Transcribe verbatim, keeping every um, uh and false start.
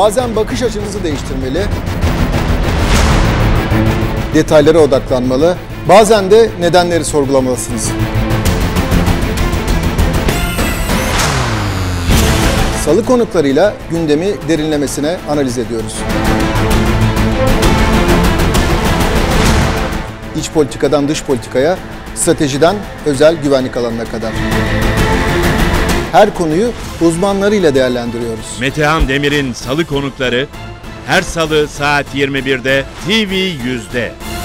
bazen bakış açınızı değiştirmeli, detaylara odaklanmalı, bazen de nedenleri sorgulamalısınız. Salı konuklarıyla gündemi derinlemesine analiz ediyoruz. İç politikadan dış politikaya, stratejiden özel güvenlik alanına kadar. Her konuyu uzmanlarıyla değerlendiriyoruz. Metehan Demir'in Salı konukları her Salı saat yirmi birde T V yüzde.